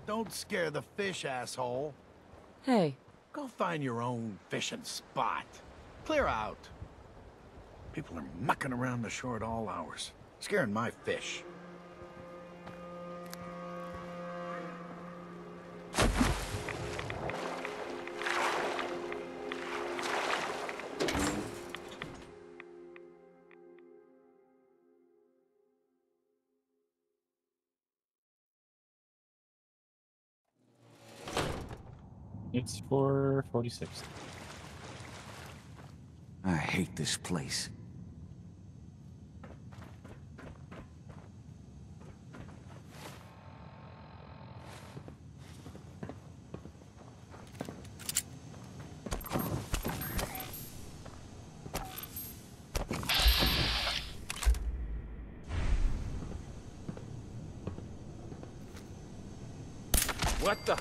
Don't scare the fish, asshole. Hey. Go find your own fishing spot. Clear out. People are mucking around the shore at all hours, scaring my fish. It's 4:46. I hate this place. What the?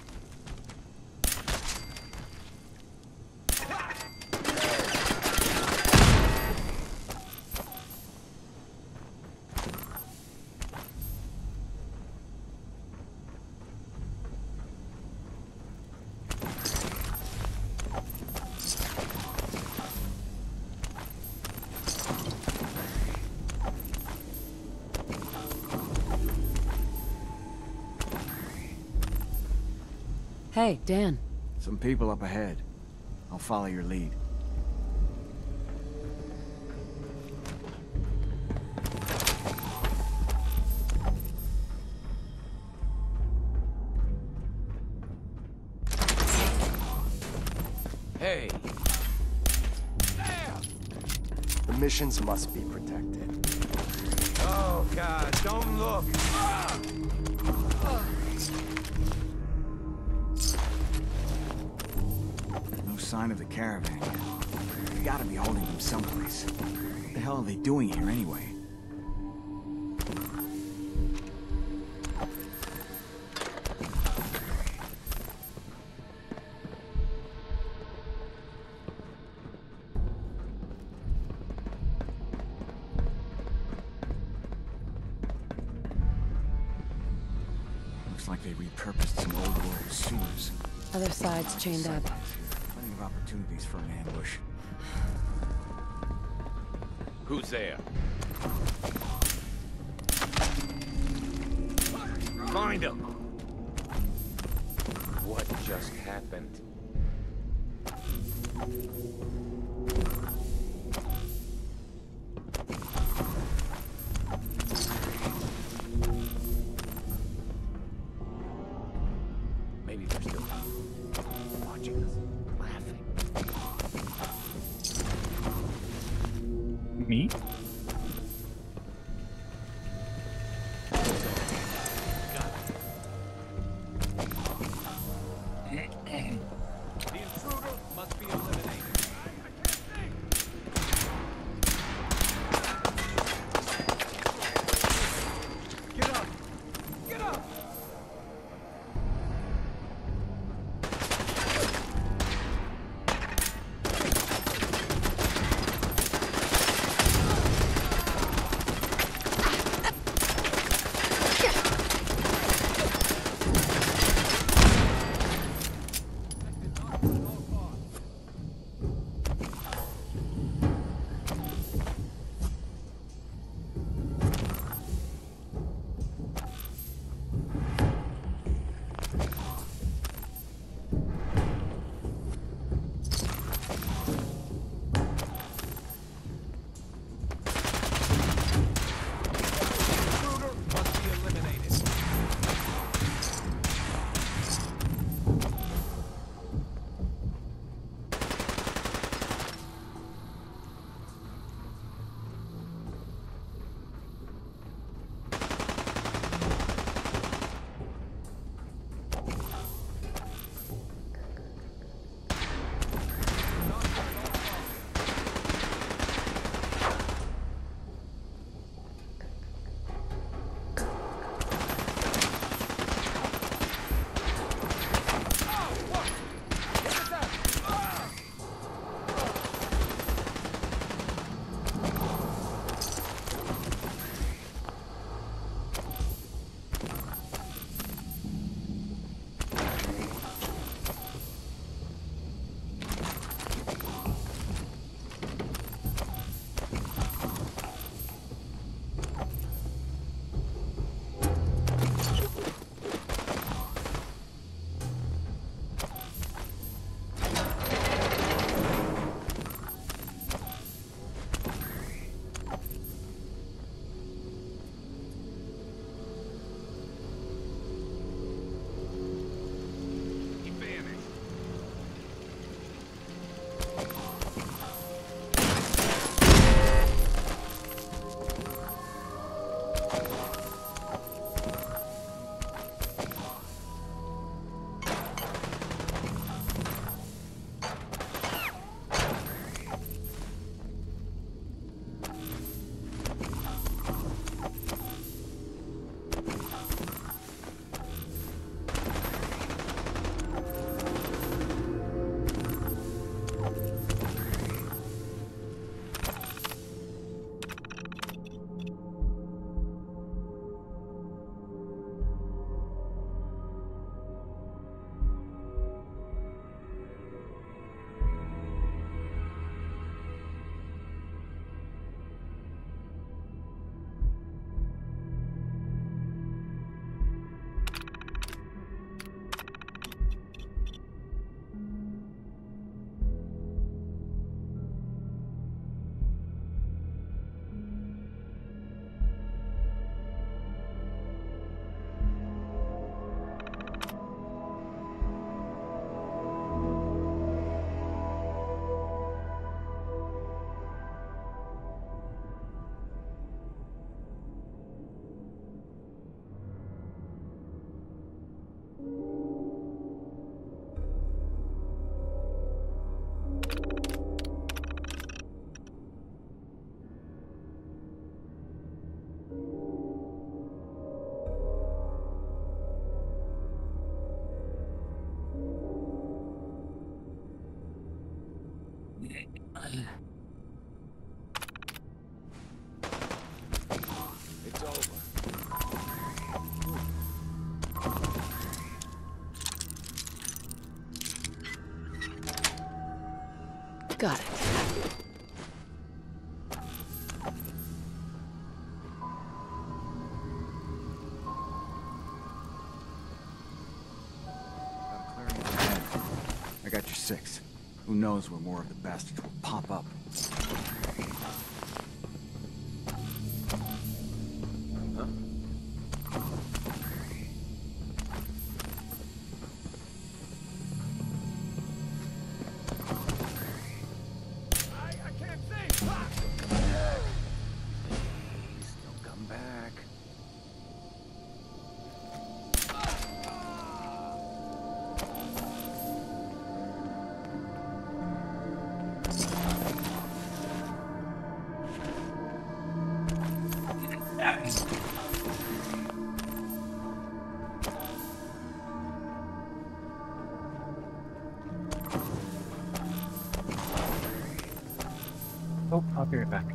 Hey, Dan. Some people up ahead. I'll follow your lead. Hey. The missions must be protected. Oh, God, don't look. No sign of the caravan. They gotta be holding them someplace. What the hell are they doing here anyway? Looks like they repurposed some old world sewers. Other side's chained up. Plenty of opportunities for an ambush. Who's there? Find him! What just happened? Maybe they're still watching us, laughing. Me? The intruder must be eliminated. Get up! Get up! Got it. I got your 6. Who knows where more of the bastards will pop up. I can't see! Please, don't come back. Oh, I'll be right back.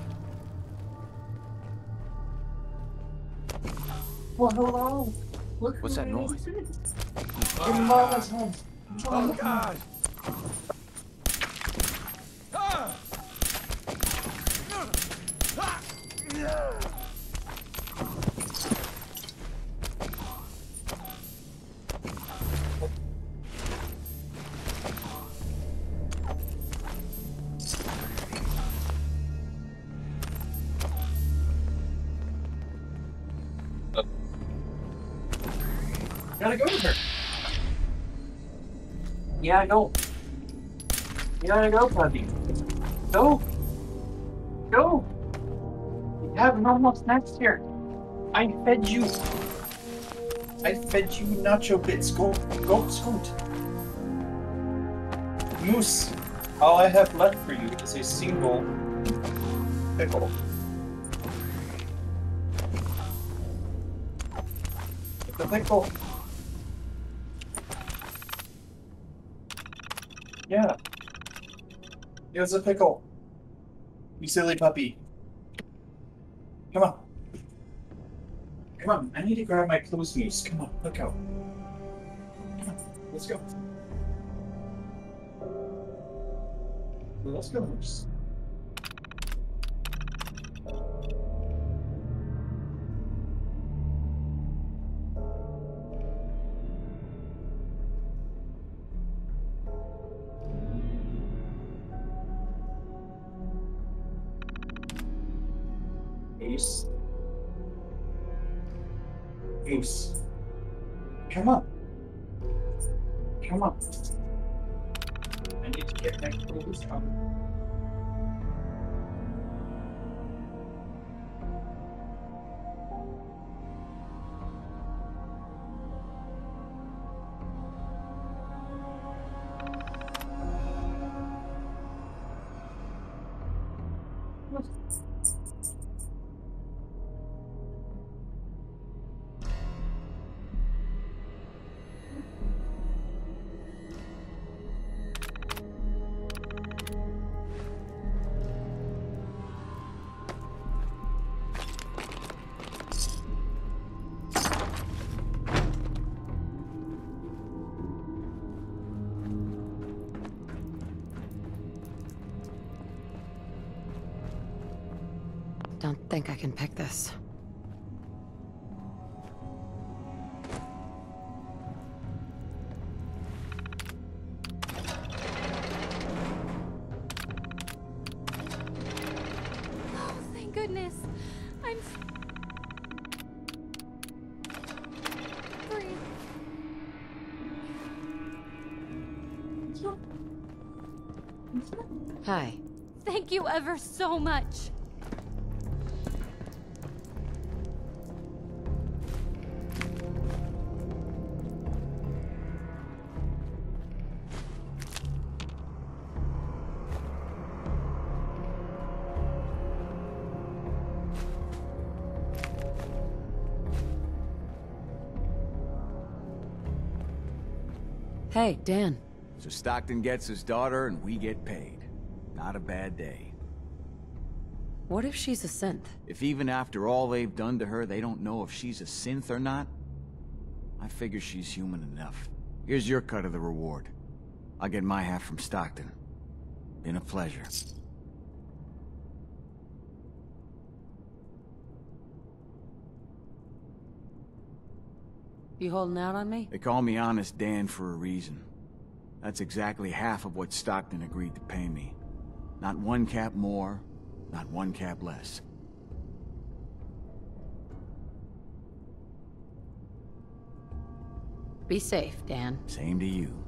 Well, hello. Look What's that noise? in Mama's head. Oh, God! Ah! Gotta go with her. Yeah, go. You gotta go, puppy. Go. Go. You have normal snacks here. I fed you. I fed you nacho bits. Go, go, scoot. Moose, all I have left for you is a single pickle. The pickle. Yeah. Here's a pickle. You silly puppy. Come on. Come on, I need to grab my clothes, Moose. Come on, look out. Come on, let's go. Let's go, Moose. Moose. Moose. Come on. Come on. I need to get my clothes on. Don't think I can pick this. Oh, thank goodness. I'm free. Hi. Thank you ever so much. Hey, Dan. So Stockton gets his daughter and we get paid. Not a bad day. What if she's a synth? If even after all they've done to her, they don't know if she's a synth or not, I figure she's human enough. Here's your cut of the reward. I'll get my half from Stockton. Been a pleasure. You holding out on me? They call me Honest Dan for a reason. That's exactly half of what Stockton agreed to pay me. Not one cap more, not one cap less. Be safe, Dan. Same to you.